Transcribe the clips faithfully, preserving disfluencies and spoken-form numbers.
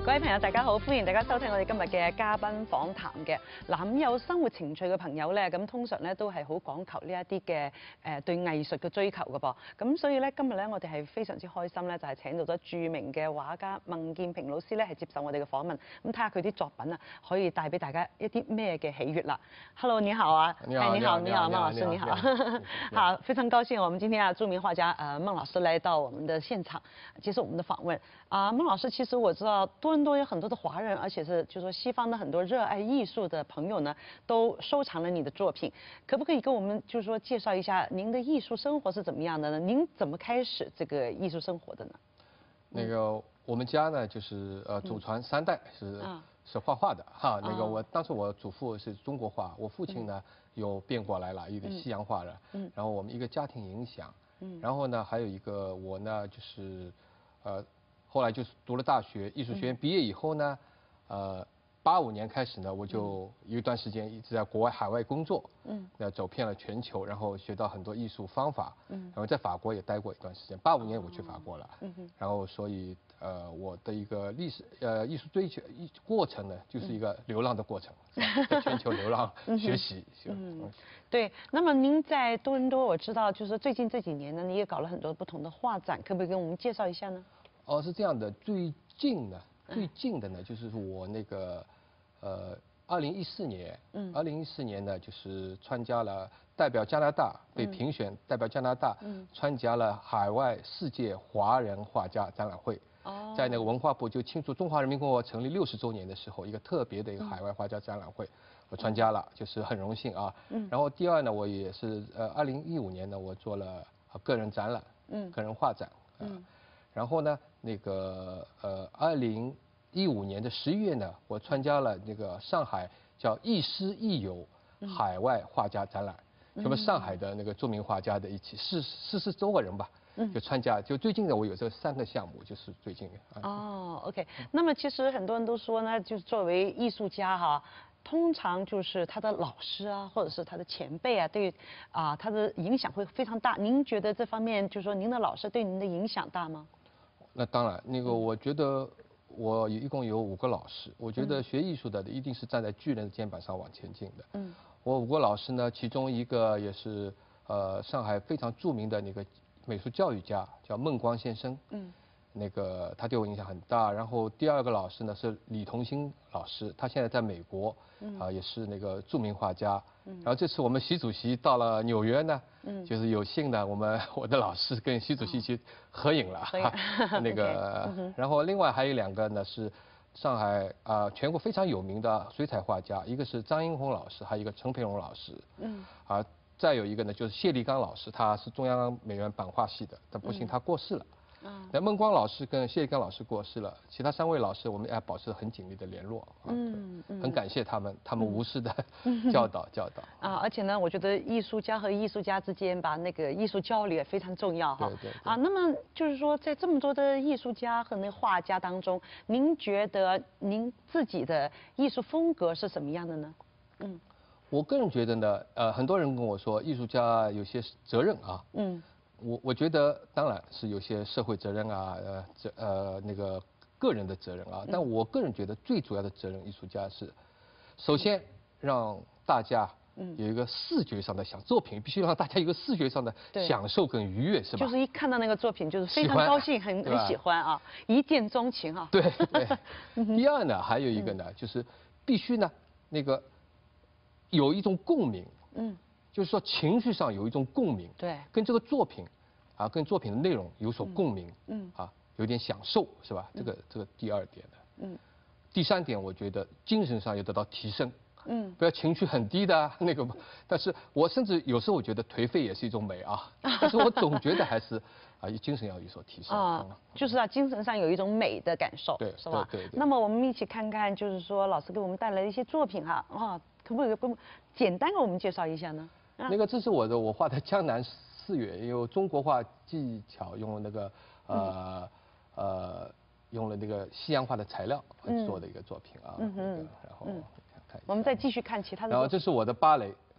各位朋友，大家好，歡迎大家收聽我哋今日嘅嘉賓訪談嘅。嗱，咁有生活情趣嘅朋友咧，咁通常咧都係好講求呢一啲嘅誒對藝術嘅追求嘅噃。咁所以咧，今日咧我哋係非常之開心咧，就係請到咗著名嘅畫家孟建平老師咧，係接受我哋嘅訪問。咁睇下佢啲作品啊，可以帶俾大家一啲咩嘅喜悅啦。Hello， 你好啊！ 你好， 你好，你好，孟老師，你好。好，非常高興，我們今天啊，著名畫家呃孟老師來到我們的現場，接受我們的訪問。啊，孟老師，其實我知道多倫多有很多的華人，而且是就說西方的很多熱愛藝術的朋友呢，都收藏了你的作品。可不可以跟我們就是說介紹一下您的藝術生活是怎麼樣的呢？您怎麼開始這個藝術生活的呢？ 那個我們家呢，就是呃祖傳三代是、嗯、是畫畫的哈。那個我當時我祖父是中國畫，我父親呢又變過來了，有點西洋畫了。嗯。然後我們一個家庭影響。嗯。然後呢，還有一個我呢，就是呃。後來就是讀了大學，藝術學院畢業以後呢，呃，八五年開始呢，我就有一段時間一直在國外海外工作，嗯，那走遍了全球，然後學到很多藝術方法，嗯，然後在法國也待過一段時間，八五年我去法國了，嗯哼，然後所以呃我的一個歷史呃藝術追求一過程呢，就是一個流浪的過程，在全球流浪學習， 嗯，對。那麼您在多倫多，我知道就是最近這幾年呢，你也搞了很多不同的畫展，可不可以跟我們介紹一下呢？ 哦，是這樣的，最近呢，最近的呢，就是我那個，呃，二零一四年，嗯，二零一四年呢，就是參加了代表加拿大被評選代表加拿大，嗯，參加了海外世界華人畫家展覽會，哦，在那個文化部就慶祝中華人民共和國成立六十週年的時候，一個特別的一個海外畫家展覽會，我參加了，就是很榮幸啊，嗯，然後第二呢，我也是，呃，二零一五年呢，我做了個人展覽，嗯，個人畫展，嗯。然後呢，那個呃，二零一五年的十一月呢，我參加了那個上海叫亦師亦友海外畫家展覽，什麼、嗯、上海的那個著名畫家的一起四四十多個人吧，就參加。就最近呢，我有這三個項目，就是最近。 哦 ，OK。那麼其實很多人都說呢，就是作為藝術家哈，通常就是他的老師啊，或者是他的前輩啊，對啊，他的影響會非常大。您覺得這方面，就是說您的老師對您的影響大嗎？ 那當然，那個我覺得我一共有五個老師，我覺得學藝術的一定是站在巨人的肩膀上往前進的。嗯，我五個老師呢，其中一個也是呃上海非常著名的那個美術教育家，叫孟光先生。嗯，那個他對我影響很大。然後第二個老師呢是李同興老師，他現在在美國，啊、呃、也是那個著名畫家。嗯，然後這次我們習主席到了紐約呢，嗯，就是有幸呢，我們我的老師跟習主席去合影了，哈，那個，然後另外還有兩個呢是上海啊、呃、全國非常有名的水彩畫家，一個是張英紅老師，還有一個陳培榮老師，嗯，啊，再有一個呢就是謝立剛老師，他是中央美院版畫系的，但不幸他過世了。嗯，那孟光老師跟謝立剛老師過世了，其他三位老師我們還保持很緊密的聯絡，嗯嗯，很感謝他們，他們無私的教導教導。啊， 而且呢，我覺得藝術家和藝術家之間吧，那個藝術交流也非常重要哈。 對對。 啊，那麼就是說，在這麼多的藝術家和那畫家當中，您覺得您自己的藝術風格是什麼樣的呢？嗯， 我個人覺得呢，呃，很多人跟我說藝術家有些責任啊。嗯。我我覺得當然是有些社會責任啊，呃，這呃那個個人的責任啊，但我個人覺得最主要的責任，藝術家是，首先讓大家有一個視覺上的享作品，必須讓大家有一個視覺上的享受跟愉悅，是吧？ 就是一看到那個作品，就是非常高興，很很喜歡啊，一見鍾情啊。 對對。第二呢，還有一個呢，就是必須呢，那個有一種共鳴。嗯。就是說情緒上有一種共鳴，對，跟這個作品，啊，跟作品的內容有所共鳴，嗯，啊，有點享受，是吧？這個這個第二點的，嗯，第三點我覺得精神上要得到提升，嗯，不要情緒很低的那個，但是我甚至有時候我覺得頹廢也是一種美啊，但是我總覺得還是啊，精神要有所提升啊，就是啊，精神上有一種美的感受， 對， 是吧？ 對對。 那麼我們一起看看，就是說老師給我們帶來的一些作品哈，啊，可不可以給我們簡單給我們介紹一下呢？ 那個這是我的我畫的江南四月，用中國畫技巧，用了那個呃呃用了那個西洋畫的材料做的一個作品啊。嗯哼。然後看看。 我們再繼續看其他的。 然後這是我的芭蕾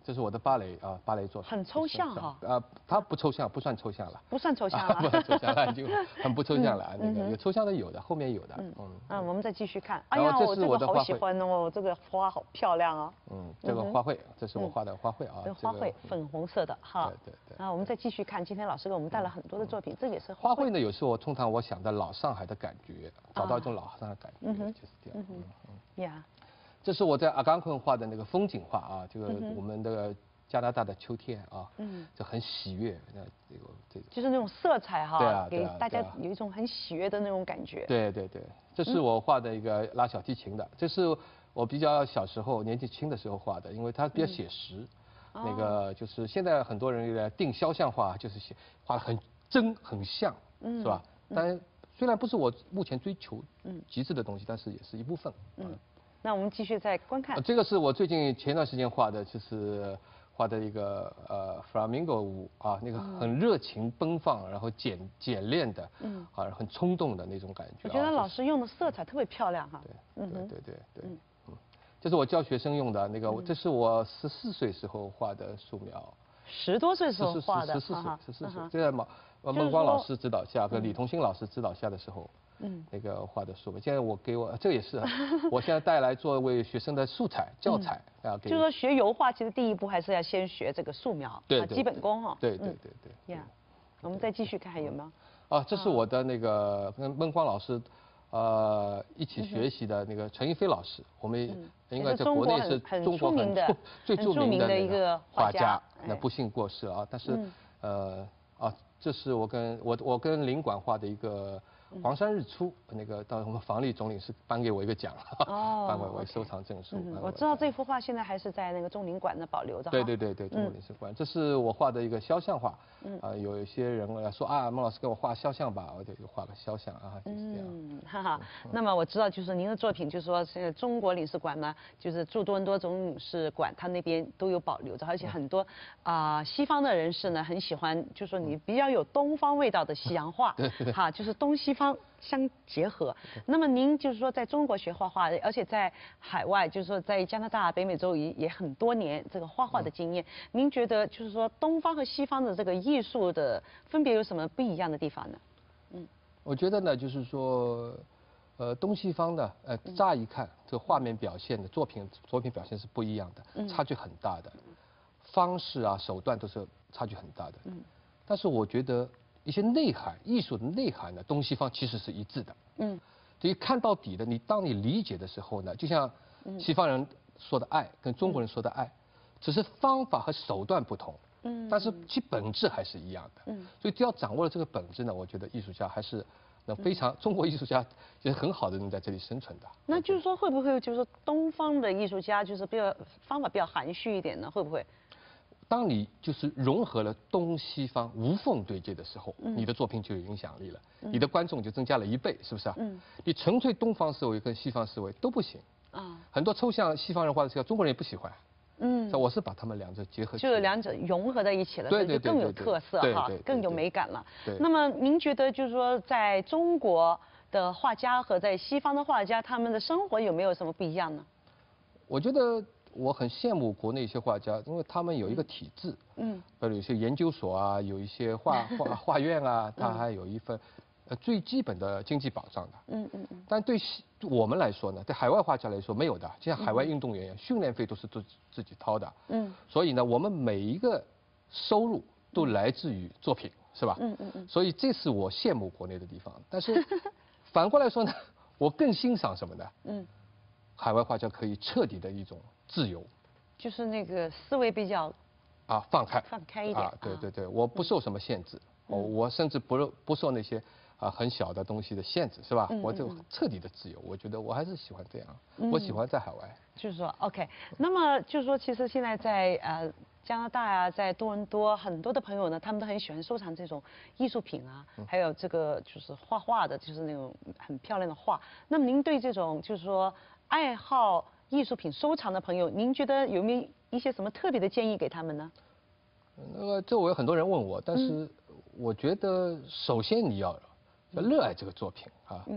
这是我的芭蕾啊，芭蕾作品。 很抽象哈。 啊，它不抽象，不算抽象了。 不算抽象了。 不抽象了，就很不抽象了。那个有抽象的有的，后面有的。 嗯嗯，我们再继续看。哎呀， 我这个好喜欢哦，这个花好漂亮啊。 嗯，这个花卉，这是我画的花卉啊。 这花卉粉红色的哈。 对对对。 啊，我们再继续看，今天老师给我们带了很多的作品，这个也是花卉呢。有时候我通常我想的老上海的感觉，找到一种老上海感觉，就是这样。嗯嗯。呀。 这是我在阿冈昆画的那个风景画啊，这个我们的加拿大的秋天啊，嗯，这很喜悦，那这个这个就是那种色彩哈， 对啊， 给大家有一种很喜悦的那种感觉。 对对对，这是我画的一个拉小提琴的，这是我比较小时候年纪轻的时候画的，因为它比较写实，那个就是现在很多人定肖像画，就是写画很真很像，是吧？但虽然不是我目前追求极致的东西，但是也是一部分。嗯。 那我们继续再观看。 这个是我最近前段时间画的，就是画的一个呃 flamingo 舞啊，那个很热情奔放，然后简简练的，嗯，啊，很冲动的那种感觉。 我觉得老师用的色彩特别漂亮哈。 对，对对对对，嗯，这是我教学生用的那个，这是我十四岁时候画的素描。 十多岁时候画的， 十四岁，十四岁，就在孟孟光老师指导下，跟李同兴老师指导下的时候。嗯，那个画的素描，现在我给我这也是，我现在带来作为学生的素材教材啊。 就是说学油画，其实第一步还是要先学这个素描， 对基本功哈。 对对对对。 呀，我们再继续看还有没有？ 啊，这是我的那个跟孟光老师，呃，一起学习的那个陈一飞老师，我们应该在国内是中国很最著名的一个画家，那不幸过世了啊。但是呃啊，这是我跟我我跟领馆画的一个。黄山日出那个，到我们房里总领事颁给我一个奖，哦，颁给我收藏证书。 我知道这幅画现在还是在那个中领馆那保留着。 对对对对，中国领事馆，这是我画的一个肖像画。嗯，啊，有一些人来说啊，孟老师给我画肖像吧，我就画个肖像啊，就是这样。嗯， 哈哈。那么我知道，就是您的作品，就是说现在中国领事馆呢，就是驻多伦多总领事馆，它那边都有保留着，而且很多啊西方的人士呢很喜欢，就说你比较有东方味道的西洋画，哈，就是东西方相结合。那么您就是说在中国学画画，而且在海外，就是说在加拿大、北美洲也也很多年这个画画的经验，您觉得就是说东方和西方的这个艺术的分别有什么不一样的地方呢？ 嗯，我觉得呢，就是说，呃，东西方的，呃，乍一看这个画面表现的作品作品表现是不一样的，差距很大的，方式啊手段都是差距很大的。嗯，但是我觉得。一些内涵，艺术的内涵呢，东西方其实是一致的。嗯，所以看到底的，你当你理解的时候呢，就像西方人说的爱跟中国人说的爱，只是方法和手段不同。嗯，但是其本质还是一样的。嗯，所以只要掌握了这个本质呢，我觉得艺术家还是能非常，中国艺术家也是很好的能在这里生存的。 那就是说，会不会就是说东方的艺术家就是比较方法比较含蓄一点呢？会不会？ 当你就是融合了东西方无缝对接的时候，嗯、你的作品就有影响力了，嗯、你的观众就增加了一倍，是不是啊？嗯，你纯粹东方思维跟西方思维都不行啊。很多抽象西方人画的时候，中国人也不喜欢。嗯，我是把他们两者结合起来， 就是两者融合在一起了， 对对对，就更有特色哈，更有美感了。 对。 那么您觉得就是说，在中国的画家和在西方的画家，他们的生活有没有什么不一样呢？ 我觉得。我很羡慕国内一些画家，因为他们有一个体制，嗯，比如有些研究所啊，有一些画画画院啊，他还有一份，呃，最基本的经济保障的，嗯嗯嗯。但对我们来说呢，对海外画家来说没有的，就像海外运动员一样，训练费都是自自己掏的，嗯。所以呢，我们每一个收入都来自于作品，是吧？嗯嗯嗯。所以这是我羡慕国内的地方，但是反过来说呢，我更欣赏什么呢？嗯。海外画家可以彻底的一种自由， 就是那个思维比较啊放开， 放开一点啊， 对对对，我不受什么限制，我我甚至不不受那些啊很小的东西的限制，是吧？我就彻底的自由，我觉得我还是喜欢这样，我喜欢在海外。 就是说 ，OK， 那么就是说，其实现在在呃加拿大啊，在多伦多，很多的朋友呢，他们都很喜欢收藏这种艺术品啊，还有这个就是画画的，就是那种很漂亮的画。那么您对这种就是说爱好艺术品收藏的朋友，您觉得有没有一些什么特别的建议给他们呢？ 那个，这我有很多人问我，但是我觉得首先你要要热爱这个作品啊。嗯。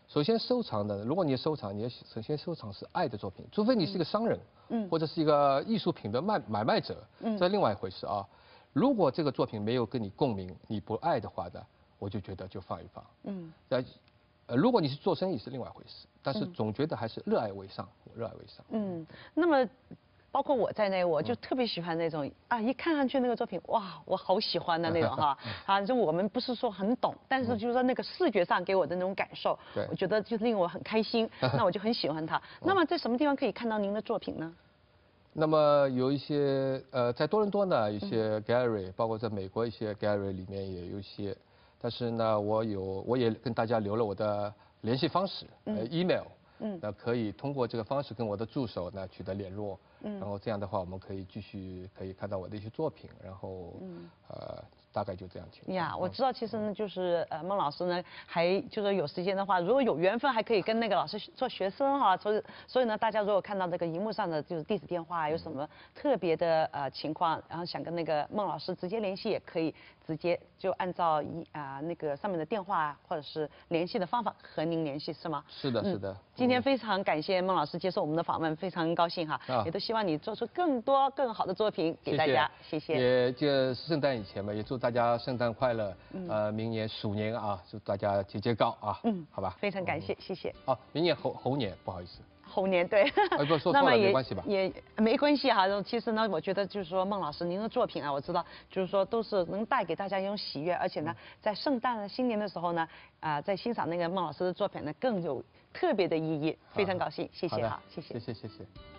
首先收藏的，如果你收藏，你要首先收藏是爱的作品，除非你是一个商人，嗯，或者是一个艺术品的卖买卖者，嗯，这另外一回事啊。如果这个作品没有跟你共鸣，你不爱的话呢，我就觉得就放一放，嗯，那呃，如果你是做生意是另外一回事，但是总觉得还是热爱为上，热爱为上。 嗯，那么。包括我在内，我就特别喜欢那种啊，一看上去那个作品，哇，我好喜欢的那种哈啊，就我们不是说很懂，但是就是说那个视觉上给我的那种感受，我觉得就令我很开心，那我就很喜欢它。那么在什么地方可以看到您的作品呢？ 那么有一些呃，在多伦多呢，一些 gallery， 包括在美国一些 gallery 里面也有一些，但是呢，我有我也跟大家留了我的联系方式，呃 ，email。嗯，那可以通过这个方式跟我的助手呢取得联络，嗯，然后这样的话我们可以继续可以看到我的一些作品，然后，嗯，呃，大概就这样情况。 呀，我知道，其实呢，就是呃，孟老师呢，还就是有时间的话，如果有缘分，还可以跟那个老师做学生哈，所以所以呢，大家如果看到这个荧幕上的就是地址电话，有什么特别的呃情况，然后想跟那个孟老师直接联系，也可以直接就按照一啊、呃、那个上面的电话或者是联系的方法和您联系，是吗？ 是的，是的。 今天非常感谢孟老师接受我们的访问，非常高兴哈，啊、也都希望你做出更多更好的作品给大家，谢谢。 谢谢也就圣诞以前嘛，也祝大家圣诞快乐，嗯、呃，明年鼠年啊，祝大家节节高啊，嗯，好吧。 非常感谢，嗯、谢谢。 哦，明年猴猴年，不好意思。 猴年对， 哎不说错了没关系吧？ 也没关系哈。其实呢，我觉得就是说孟老师您的作品啊，我知道就是说都是能带给大家一种喜悦，而且呢，在圣诞新年的时候呢，啊、呃，在欣赏那个孟老师的作品呢，更有特别的意义。非常高兴，谢谢哈，谢谢， 谢谢谢谢。